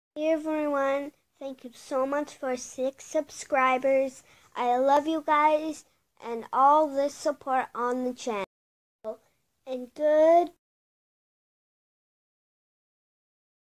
Hey everyone, thank you so much for 6 subscribers. I love you guys and all the support on the channel. And good